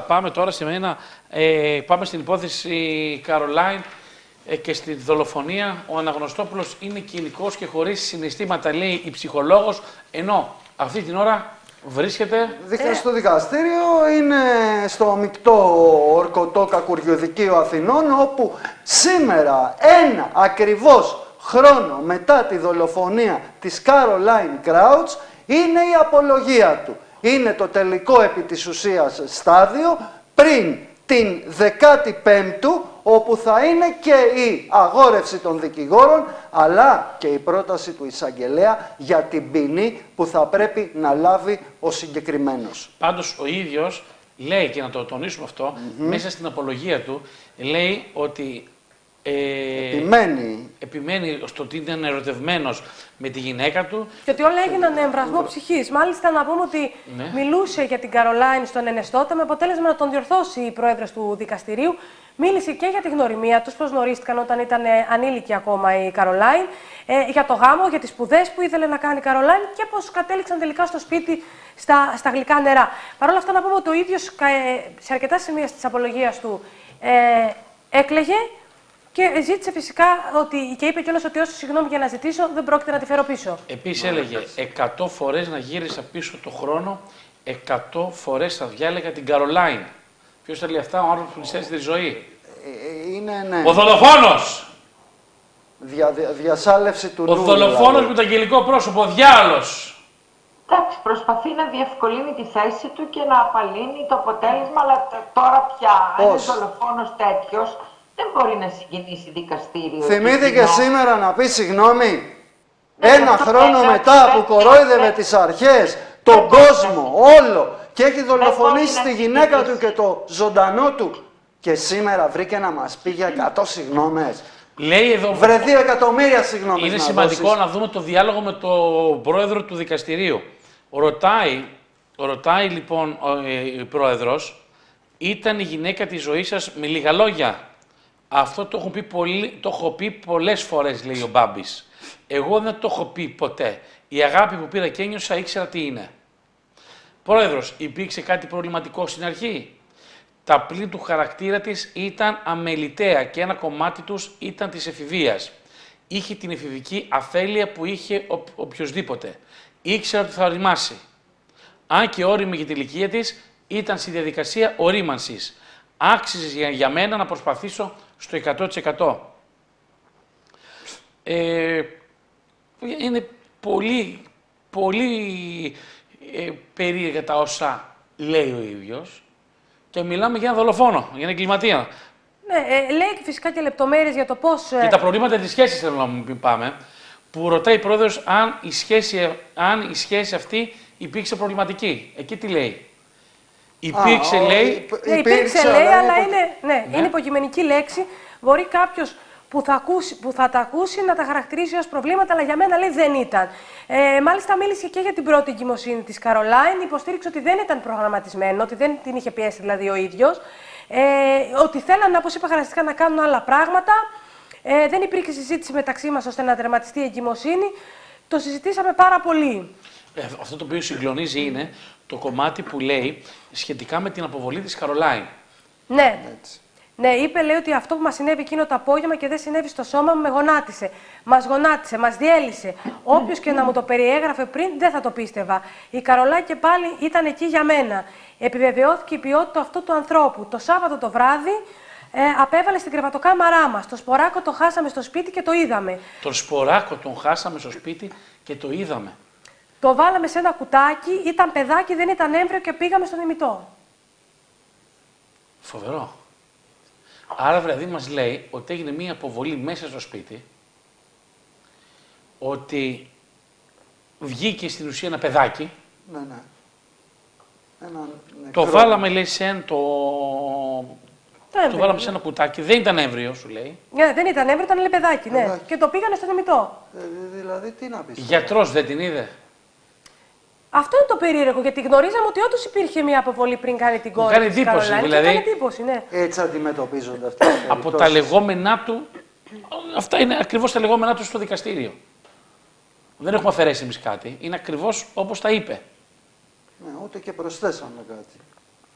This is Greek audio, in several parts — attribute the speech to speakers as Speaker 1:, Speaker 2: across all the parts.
Speaker 1: πάμε τώρα σε ένα. Πάμε στην υπόθεση Καρολάιν και στη δολοφονία. Ο Αναγνωστόπουλος είναι κοινικός και χωρίς συναισθήματα, λέει η ψυχολόγος, ενώ αυτή την ώρα βρίσκεται
Speaker 2: στο δικαστήριο, είναι στο μεικτό ορκωτό κακουριωδικείο Αθηνών, όπου σήμερα, ένα ακριβώς χρόνο μετά τη δολοφονία της Καρολάιν Κράουτς, είναι η απολογία του. Είναι το τελικό επί της ουσίας στάδιο πριν την 15η, όπου θα είναι και η αγόρευση των δικηγόρων, αλλά και η πρόταση του εισαγγελέα για την ποινή που θα πρέπει να λάβει ο συγκεκριμένος.
Speaker 1: Πάντως ο ίδιος λέει, και να το τονίσουμε αυτό, μέσα στην απολογία του, λέει ότι επιμένει στο ότι ήταν ερωτευμένος με τη γυναίκα του.
Speaker 3: Και ότι όλα έγιναν εμβρασμό ψυχής. Μάλιστα, να πούμε ότι μιλούσε για την Καρολάιν στον Ενεστώτα με αποτέλεσμα να τον διορθώσει η πρόεδρος του δικαστηρίου. Μίλησε και για τη γνωριμία τους, πώς γνωρίστηκαν όταν ήταν ανήλικη ακόμα η Καρολάιν, για το γάμο, για τις σπουδές που ήθελε να κάνει η Καρολάιν και πώς κατέληξαν τελικά στο σπίτι στα γλυκά νερά. Παρ' όλα αυτά, να πούμε ότι ο ίδιος σε αρκετά σημεία της απολογίας του έκλαιγε. Και ζήτησε φυσικά και είπε κιόλας ότι όσο συγγνώμη για να ζητήσω, δεν πρόκειται να τη φέρω πίσω.
Speaker 1: Επίσης έλεγε 100 φορές να γύρισα πίσω το χρόνο, 100 φορές θα διάλεγα την Καρολάιν. Ποιος θα λέει αυτά, ο άνθρωπος που πλησιάζει τη ζωή.
Speaker 2: Ναι.
Speaker 1: Ο δολοφόνος!
Speaker 2: Διασάλευση του νου.
Speaker 1: Ο δολοφόνος δηλαδή. Με το αγγελικό πρόσωπο, ο διάολος.
Speaker 4: Εντάξει, προσπαθεί να διευκολύνει τη θέση του και να απαλύνει το αποτέλεσμα, αλλά τώρα πια, αν είναι δολοφόνος τέτοιος, δεν μπορεί να συγκινήσει δικαστήριο.
Speaker 2: Θυμήθηκε σήμερα να πει συγγνώμη, ένα χρόνο μετά που κορόιδευε τις αρχές, τον κόσμο, όλο, και έχει δολοφονήσει τη γυναίκα του και το ζωντανό του, και σήμερα βρήκε να μας πει για 100 συγγνώμες.
Speaker 1: Λέει εδώ,
Speaker 2: βρεθεί εκατομμύρια συγγνώμες.
Speaker 1: Είναι σημαντικό να δούμε το διάλογο με τον πρόεδρο του δικαστηρίου. Ρωτάει λοιπόν ο πρόεδρος, ήταν η γυναίκα της ζωής σας με λίγα λόγια? Αυτό το έχω πει πολλές φορές, λέει ο Μπάμπης. Εγώ δεν το έχω πει ποτέ. Η αγάπη που πήρα και ένιωσα ήξερα τι είναι. Πρόεδρος, υπήρξε κάτι προβληματικό στην αρχή? Τα πλήν του χαρακτήρα της ήταν αμεληταία και ένα κομμάτι τους ήταν της εφηβείας. Είχε την εφηβική αφέλεια που είχε οποιοσδήποτε. Ήξερα ότι θα οριμάσει. Αν και όριμη για την ηλικία της, ήταν στη διαδικασία ορίμανσης. Άξιζε για μένα να προσπαθήσω στο 100%. Είναι πολύ περίεργα τα όσα λέει ο ίδιος και μιλάμε για ένα δολοφόνο, για ένα εγκληματία.
Speaker 3: Ναι, λέει και φυσικά και λεπτομέρειες για το πώς...
Speaker 1: Και τα προβλήματα της σχέσης θέλω να μου πάμε, που ρωτάει η πρόεδρος αν η σχέση αυτή υπήρξε προβληματική. Εκεί τι λέει? Υπήρξε, λέει.
Speaker 3: Υπήρξε, λέει, αλλά είναι υποκειμενική λέξη. Μπορεί κάποιος που θα τα ακούσει να τα χαρακτηρίσει ως προβλήματα, αλλά για μένα, λέει, δεν ήταν. Μάλιστα, μίλησε και για την πρώτη εγκυμοσύνη της Καρολάιν. Υποστήριξε ότι δεν ήταν προγραμματισμένο, ότι δεν την είχε πιέσει δηλαδή ο ίδιος. Ότι θέλανε, όπως είπα, χαρακτηριστικά να κάνουν άλλα πράγματα. Δεν υπήρχε συζήτηση μεταξύ μας ώστε να τερματιστεί η εγκυμοσύνη. Το συζητήσαμε πάρα πολύ.
Speaker 1: Αυτό το οποίο συγκλονίζει είναι το κομμάτι που λέει σχετικά με την αποβολή της Καρολάιν.
Speaker 3: Ναι. Ναι, είπε, λέει, ότι αυτό που μας συνέβη εκείνο το απόγευμα και δεν συνέβη στο σώμα μου, με γονάτισε. Μας γονάτισε, μας διέλυσε. Όποιος και να μου το περιέγραφε πριν, δεν θα το πίστευα. Η Καρολάιν και πάλι ήταν εκεί για μένα. Επιβεβαιώθηκε η ποιότητα αυτού του ανθρώπου. Το Σάββατο το βράδυ απέβαλε στην κρεβατοκάμαρά μας. Το Σποράκο το χάσαμε στο σπίτι και το είδαμε.
Speaker 1: Τον Σποράκο τον χάσαμε στο σπίτι και το είδαμε.
Speaker 3: Το βάλαμε σε ένα κουτάκι, ήταν παιδάκι, δεν ήταν έμβριο και πήγαμε στον ημιτό.
Speaker 1: Φοβερό. Άρα δηλαδή μας λέει ότι έγινε μία αποβολή μέσα στο σπίτι, ότι βγήκε στην ουσία ένα παιδάκι.
Speaker 2: Ναι.
Speaker 1: Το βάλαμε, λέει, το βάλαμε σε ένα κουτάκι, δεν ήταν έμβριο, σου λέει.
Speaker 3: Ναι, δεν ήταν έμβριο, ήταν, λέει, παιδάκι, ναι. Και το πήγανε στον ημιτό.
Speaker 2: Δηλαδή, τι να πεις.
Speaker 1: Γιατρός δεν την είδε?
Speaker 3: Αυτό είναι το περίεργο, γιατί γνωρίζαμε ότι όντως υπήρχε μια αποβολή πριν κάνει την κόρη της Καρολάιν.
Speaker 1: Δηλαδή,
Speaker 3: κάνει εντύπωση, ναι.
Speaker 2: Έτσι αντιμετωπίζονται αυτά.
Speaker 1: Από τα λεγόμενά του, αυτά είναι ακριβώς τα λεγόμενά του στο δικαστήριο. Δεν έχουμε αφαιρέσει εμείς κάτι, είναι ακριβώς όπως τα είπε.
Speaker 2: Ναι, ούτε και προσθέσαμε κάτι.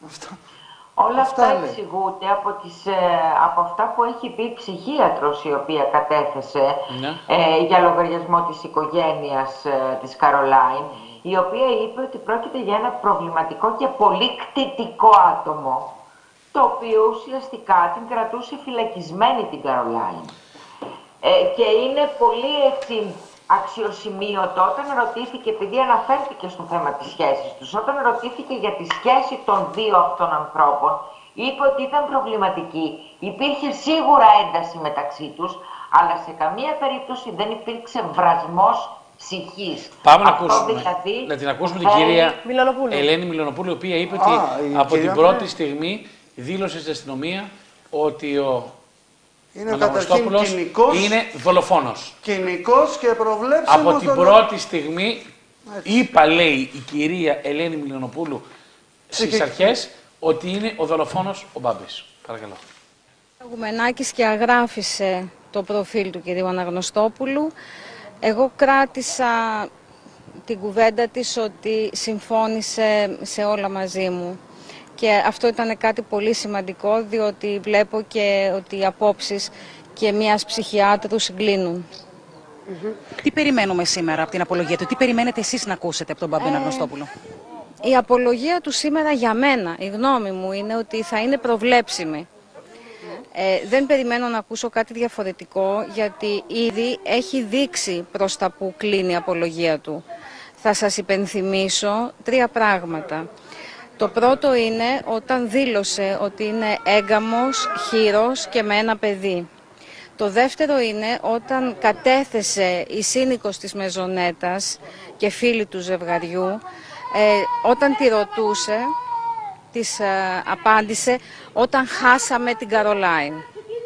Speaker 4: Όλα αυτά εξηγούνται από αυτά που έχει πει η ψυχίατρος η οποία κατέθεσε για λογαριασμό της οικογένειας της Καρολάιν, η οποία είπε ότι πρόκειται για ένα προβληματικό και πολύ κτητικό άτομο, το οποίο ουσιαστικά την κρατούσε φυλακισμένη την Καρολάιν. Και είναι πολύ έτσι αξιοσημείωτο όταν ρωτήθηκε, επειδή αναφέρθηκε στο θέμα της σχέσης τους, όταν ρωτήθηκε για τη σχέση των δύο αυτών ανθρώπων, είπε ότι ήταν προβληματική, υπήρχε σίγουρα ένταση μεταξύ τους, αλλά σε καμία περίπτωση δεν υπήρξε βρασμός ψυχής.
Speaker 1: Πάμε να την ακούσουμε την κυρία Ελένη Μιλονοπούλου, η οποία είπε ότι από την πρώτη στιγμή δήλωσε στην αστυνομία ότι ο Αναγνωστόπουλος είναι δολοφόνος.
Speaker 2: Κοινικός και προβλέψιμος.
Speaker 1: Από την πρώτη στιγμή είπα, λέει η κυρία Ελένη Μιλονοπούλου στις αρχές, ότι είναι ο δολοφόνος ο Μπάμπης. Παρακαλώ.
Speaker 5: Ο Γουμενάκης και αγράφησε το προφίλ του κυρίου Αναγνωστόπουλου. Εγώ κράτησα την κουβέντα της ότι συμφώνησε σε όλα μαζί μου. Και αυτό ήταν κάτι πολύ σημαντικό, διότι βλέπω και ότι οι απόψεις και μιας ψυχιάτρου συγκλίνουν.
Speaker 6: Τι περιμένουμε σήμερα από την απολογία του, τι περιμένετε εσείς να ακούσετε από τον Μπάμπη Αναγνωστόπουλο?
Speaker 5: Η απολογία του σήμερα για μένα, η γνώμη μου είναι ότι θα είναι προβλέψιμη. Δεν περιμένω να ακούσω κάτι διαφορετικό, γιατί ήδη έχει δείξει προς τα που κλείνει η απολογία του. Θα σας υπενθυμίσω 3 πράγματα. Το πρώτο είναι όταν δήλωσε ότι είναι έγκαμος, χήρος και με ένα παιδί. Το δεύτερο είναι όταν κατέθεσε η σύνοικος της Μεζονέτας και φίλη του ζευγαριού, όταν τη ρωτούσε, της απάντησε όταν χάσαμε την Καρολάιν.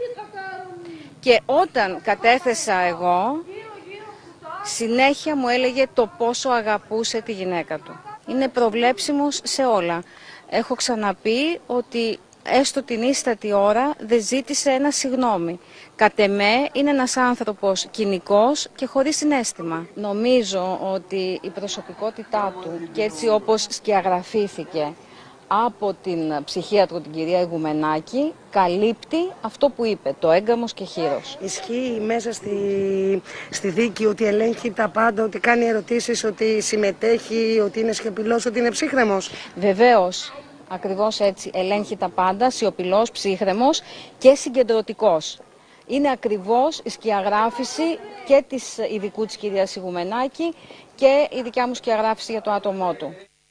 Speaker 5: Και όταν κατέθεσα εγώ, συνέχεια μου έλεγε το πόσο αγαπούσε τη γυναίκα του. Είναι προβλέψιμος σε όλα. Έχω ξαναπεί ότι έστω την ίστατη ώρα δεν ζήτησε ένα συγγνώμη. Κατ' εμέ είναι ένας άνθρωπος κοινικός και χωρίς συναίσθημα. Νομίζω ότι η προσωπικότητά του και έτσι όπως σκιαγραφήθηκε από την ψυχίατρο την κυρία Ιγουμενάκη καλύπτει αυτό που είπε, το έγκαμος και χήρος.
Speaker 7: Ισχύει μέσα στη δίκη ότι ελέγχει τα πάντα, ότι κάνει ερωτήσεις, ότι συμμετέχει, ότι είναι σιωπηλός, ότι είναι ψύχρεμος?
Speaker 5: Βεβαίως, ακριβώς έτσι, ελέγχει τα πάντα, σιωπηλός, ψύχρεμος και συγκεντρωτικός. Είναι ακριβώς η σκιαγράφηση και της ειδικού της κυρίας Ιγουμενάκη και η δικιά μου σκιαγράφηση για το άτομό του.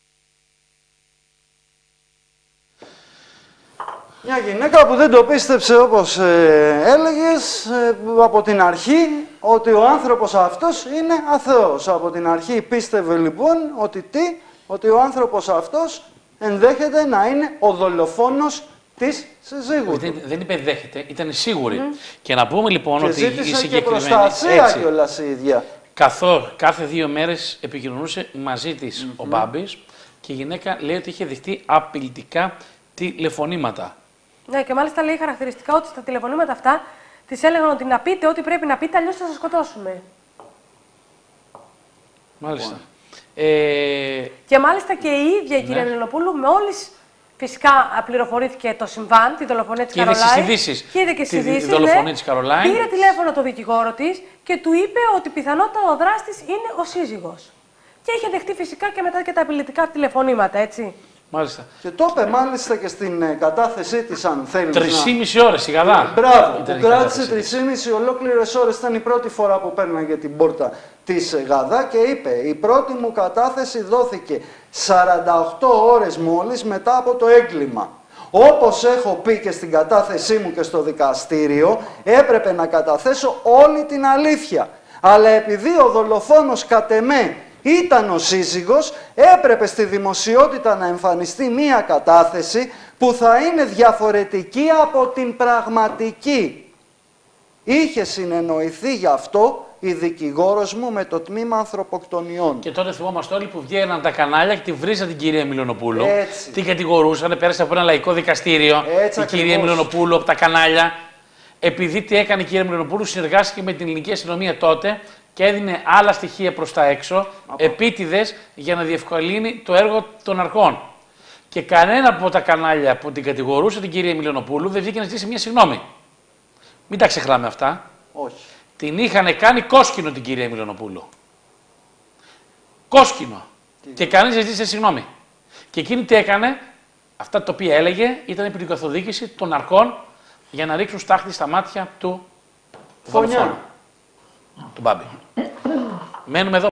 Speaker 2: Μια γυναίκα που δεν το πίστεψε, όπως έλεγες, από την αρχή, ότι ο άνθρωπος αυτός είναι αθώος. Από την αρχή πίστευε λοιπόν ότι ο άνθρωπος αυτός ενδέχεται να είναι ο δολοφόνος της συζύγου του.
Speaker 1: Δεν είπε δέχεται, ήταν σίγουρη. Και να πούμε λοιπόν
Speaker 2: και
Speaker 1: ότι η συγκεκριμένη...
Speaker 2: και προστασία κιόλας η ίδια.
Speaker 1: Κάθε 2 μέρες επικοινωνούσε μαζί της ο Μπάμπης και η γυναίκα λέει ότι είχε δεχτεί απειλητικά τηλεφωνήματα.
Speaker 3: Ναι, και μάλιστα λέει χαρακτηριστικά ότι στα τηλεφωνήματα αυτά της έλεγαν ότι να πείτε ό,τι πρέπει να πείτε, αλλιώς θα σας σκοτώσουμε.
Speaker 1: Μάλιστα.
Speaker 3: Και μάλιστα και η ίδια η κυρία Μιλονοπούλου, μόλις φυσικά πληροφορήθηκε το συμβάν, τη δολοφονία της Καρολάιν. Και είδε και στις ειδήσεις. Πήρε τηλέφωνο το δικηγόρο της και του είπε ότι πιθανότατα ο δράστης είναι ο σύζυγος. Και είχε δεχτεί φυσικά και μετά και τα απειλητικά τηλεφωνήματα, έτσι.
Speaker 1: Μάλιστα.
Speaker 2: Και το είπε μάλιστα και στην κατάθεσή της, αν θέλεις.
Speaker 1: 3,5 ώρες, σιγαδά.
Speaker 2: Μπράβο, που κράτησε 3,5 ολόκληρες ώρες. Ήταν η πρώτη φορά που πέρναγε την πόρτα της Γαδά και είπε: η πρώτη μου κατάθεση δόθηκε 48 ώρες μόλις μετά από το έγκλημα. Όπως έχω πει και στην κατάθεσή μου και στο δικαστήριο, έπρεπε να καταθέσω όλη την αλήθεια. Αλλά επειδή ο δολοφόνος κατ' εμέ ήταν ο σύζυγος, έπρεπε στη δημοσιότητα να εμφανιστεί μία κατάθεση που θα είναι διαφορετική από την πραγματική. Είχε συνεννοηθεί γι' αυτό η δικηγόρος μου με το τμήμα ανθρωποκτονιών.
Speaker 1: Και τότε θυμόμαστε όλοι που βγαίναν τα κανάλια και τη βρίζαν την κυρία Μιλονοπούλου.
Speaker 2: Έτσι.
Speaker 1: Την κατηγορούσαν, πέρασε από ένα λαϊκό δικαστήριο
Speaker 2: Έτσι,
Speaker 1: η κυρία Μιλονοπούλου από τα κανάλια. Επειδή τι έκανε η κυρία Μιλονοπούλου, συνεργάστηκε με την ελληνική αστυνομία τότε και έδινε άλλα στοιχεία προς τα έξω, επίτηδες, για να διευκολύνει το έργο των αρχών. Και κανένα από τα κανάλια που την κατηγορούσε την κυρία Μιλονοπούλου δεν βγήκε να ζητήσει μια συγγνώμη. Μην τα ξεχνάμε αυτά.
Speaker 2: Όχι.
Speaker 1: Την είχαν κάνει κόσκινο την κυρία Μιλονοπούλου. Κόσκινο. Και κανείς δεν ζήτησε συγγνώμη. Και εκείνη τι έκανε, αυτά τα οποία έλεγε ήταν επί την καθοδήγηση των αρχών για να ρίξουν στάχτη στα μάτια του δολοφόνου. Του Μπάμπη. Μένουμε εδώ.